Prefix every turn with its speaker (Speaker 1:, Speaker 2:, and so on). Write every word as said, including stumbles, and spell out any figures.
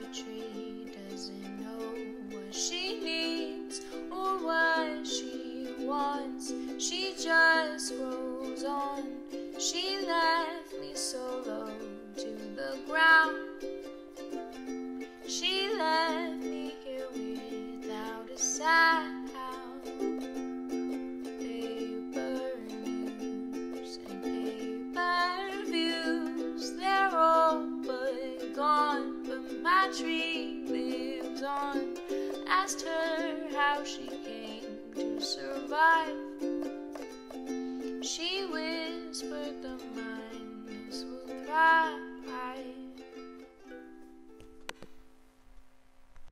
Speaker 1: tree doesn't know what she needs or what she wants. She just grows on. She left me so low to the ground. She left me here without a sound. Paper news and paper views, they're all but gone, but my tree lives on. Asked her how she came to survive. She whispered the minds will thrive.